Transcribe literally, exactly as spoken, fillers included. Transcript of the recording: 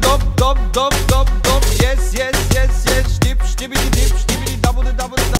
dop, dop, dop, dop, dop. Yes, yes, yes, yes. Dip, dippity dip.